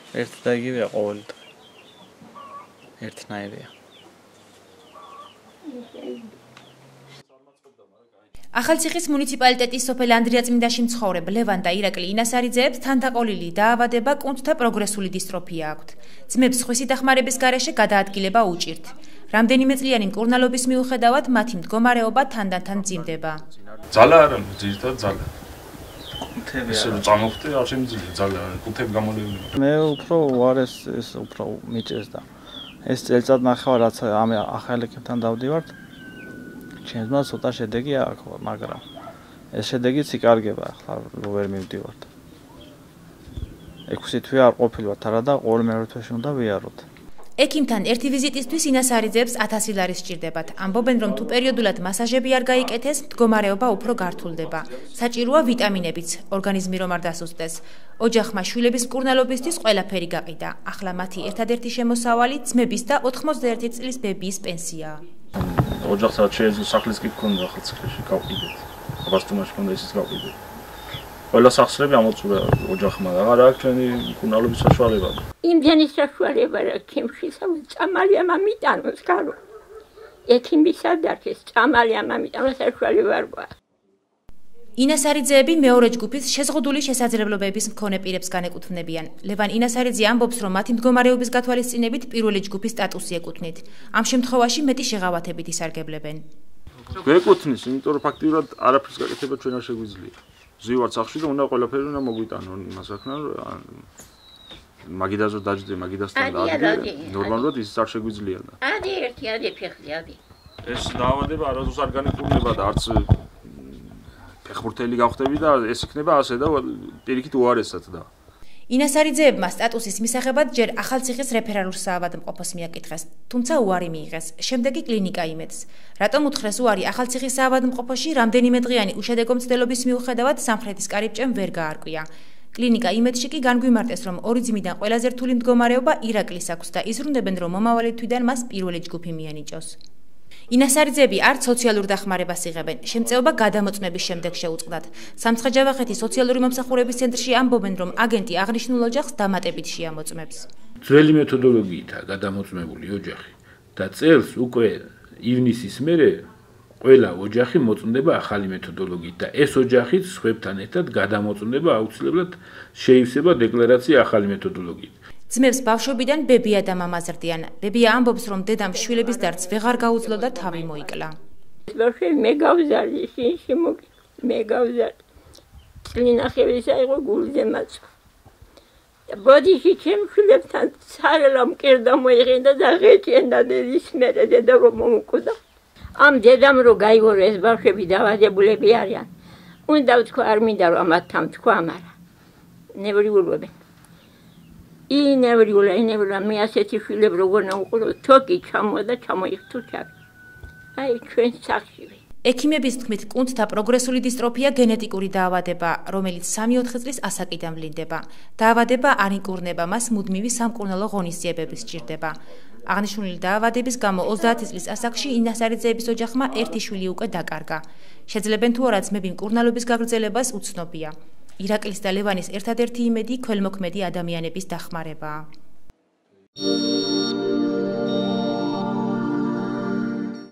ერთ და იგივეა ყოველ დღე. ერთნაირია. ახალციხის მუნიციპალიტეტის სოფელ ანდრიაწმინდაში მცხოვრებ ლევან და ირაკლი ინასარიძეებს თანდაყოლილი დაავადება კუნთთა პროგრესული დისტროფია აქვთ. ძმებს სხვისი დახმარების გარეშე გადაადგილება უჭირთ. რამდენიმე წლიანი მკურნალობის მიუხედავად მათი მდგომარეობა თანდათან მძიმდება. ძალა არა, ძირითადად ძალა. კუნთები არა. ისე წამოვხდი, არ შემიძლია ძალა, კუნთები გამოლებული. მე უფრო უარეს ეს უფრო მიჭერს და ეს წელიწად ნახევარ რაც ამ ახალექებთან დავდივართ. ჩემს ცოტა შედეგი აქვს, მაგრამ ეს შედეგიც იკარგება, ახლა ვერ მივდივართ. 6 თვე არ ყოფილვართ არა და ყოველ მეორე თვეში უნდა ვიაროთ. ექიმთან ერთი ვიზიტისთვის ინასარიძეებს 1000 ლარი სჭირდებათ. ამბობენ, რომ თუ პერიოდულად მასაჟები არ გაიკეთეს, მდგომარეობა უფრო გართულდება. საჭიროა ვიტამინებიც, ორგანიზმი რომ არ დასუსტდეს. ოჯახმა შვილების მკურნალობისთვის ყველაფერი გაყიდა. ახლა მათი ერთადერთი შემოსავალი ძმების და 91 წლის ბებიის პენსიაა. ოჯახსაც შეეძლო სახლის კი გქონდა ახალციხეში გავყიდეთ. აბასთუმაში გქონდა ისიც გავყიდეთ. ყველა სახსრები ამოწურა ოჯახმა და არა აქვს ჩვენი მკურნალობის საშუალება. იმდენი საშუალება რა ჩემში წამალია მამიტანოს გარო. ექიმის ადარქეს წამალია მამიტანოს საშუალება არ გვაქვს. ინასარიძეები მეორე ჯგუფის შეზღუდული შესაძლებლობების მქონე პირებს განეკუთვნებიან. ლევან ინასარიძე ამბობს, რომ მათი მდგომარეობის გათვალისწინებით პირველი ჯგუფის სტატუსი ეკუთვნით. ამ შემთხვევაში მეტი შეღავათებით ისარგებლებენ. გვეკუთვნის, იმიტომ რომ ფაქტიურად არაფრის გაკეთება ჩვენ არ შეგვიძლია. ზივართ სახში და უნდა ყველაფერი უნდა მოგვიტანონ იმას ახლა მაგიდაზე დაждდე, მაგიდასთან დაადგე. ნორმალურად ისიც არ შეგვიძლია და. ადი ერთი ადი ფეხზე ადი. ეს დაავადება არასდროს არ განეკურნება და არც ფეხბურთელი გავხდები და ეს იქნება ასე და პირიქით უარესად და. ინასარიძეებმა სტატუსის მისაღებად ჯერ ახალციხის რეფერალურ საავადმყოფოს მიაკითხეს, თუმცა უარი მიიღეს. შემდეგ კი კლინიკა იმედს. რატომ უთხრეს უარი ახალციხის საავადმყოფოში რამდენიმე დღიანი უშედეგო მცდელობის მიუხედავად სამხრეთის კარიბჭემ ვერ გაარკვია. კლინიკა იმედში კი განგვიმარტეს, რომ ორი ძმიდან ყველაზე რთული მდგომარეობა ირაკლის აქვს და იზრუნდებენ, რომ მომავალი თვიდან მას პირველი ჯგუფი მიენიჭოს. ინასარიძეები არც სოციალურ დახმარებას იღებენ. შემწეობა გადამოწმების შემდეგ შეუწყდათ. სამცხე-ჯავახეთის სოციალური მომსახურების ცენტრში ამბობენ, რომ აგენტი აღნიშნულ ოჯახს დამატებით შეამოწმებს. ძველი მეთოდოლოგიითაა გადამოწმებული ოჯახი და წელს უკვე ივნისის მერე ყველა ოჯახი მოწმდება ახალი მეთოდოლოგიით და ეს ოჯახიც სხვებთან ერთად გადამოწმდება აუცილებლად შეივსება დეკლარაცია ახალი მეთოდოლოგიით. ძმებს ბავშვობიდან ბებია და მამა ზრდიან. ბებია ამბობს, რომ დედამ შვილების დარდს ვეღარ გაუძლო და თავი მოიკლა. ბავშვი მე გავზარდი, შინში მე გავზარდი. წლინახევრის აიღო გულზე მაწვა. და ბოდიში ჩემ შვილებთან სარელა მკერდა მოიღენდა და ღეჭიანდა დედის მერე დედა რომ მოუკვდა. ამ დედამ რო გაიგო ეს ბავშვები დაავადებულები არიან. უნდა ვთქვა არ მინდა რომ ამათთან თქვა, მაგრამ ნევრიულობენ. ინევრიულა მე ასეთი შვილები როგორ ნაუყურო თოკი ჩამოა და ჩამოიხთო ჩავი. აი ჩვენ სახში. ექიმების თქმით, კუნთთა პროგრესული დისტროფია გენეტიკური დაავადება, რომელიც 3-4 წლის ასაკიდან ვლინდება. დაავადება არ იკურნება, მას მუდმივი სამკურნალო ღონისძიებები სჭირდება. აღნიშნული დაავადების გამო 30 წლის ასაკში ინასარიძეების ოჯახმა ერთი შვილი უკვე დაკარგა. შეძლებენ თუ არა ძმები მკურნალობის გაგრძელებას უცნობია. ირაკლის და ლევანის ერთადერთი იმედი ქველმოქმედი ადამიანების დახმარებაა.